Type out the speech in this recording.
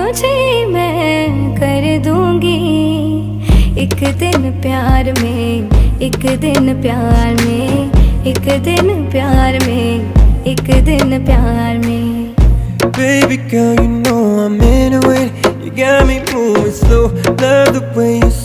तुझे मैं कर दूंगी। एक दिन प्यार में, एक दिन प्यार में, एक दिन प्यार में, एक दिन प्यार में। Baby girl, you know I'm into it. You got me moving slow. Love the way you